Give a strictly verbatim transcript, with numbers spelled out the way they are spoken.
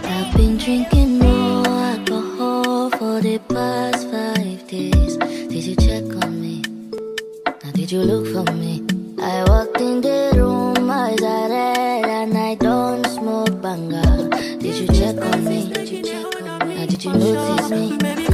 I've been drinking more alcohol for the past five days. Did you check on me? Now did you look for me? I walked in the room, eyes are red, and I don't smoke banger. Did you check on me? Did you check on me? Now did you notice me?